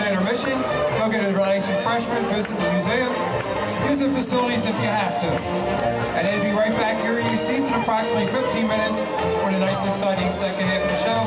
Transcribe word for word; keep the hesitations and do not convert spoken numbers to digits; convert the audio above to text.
intermission. Go get a nice refreshment, visit the museum, use the facilities if you have to. And then be right back here in your seats in approximately fifteen minutes for the nice exciting second half of the show.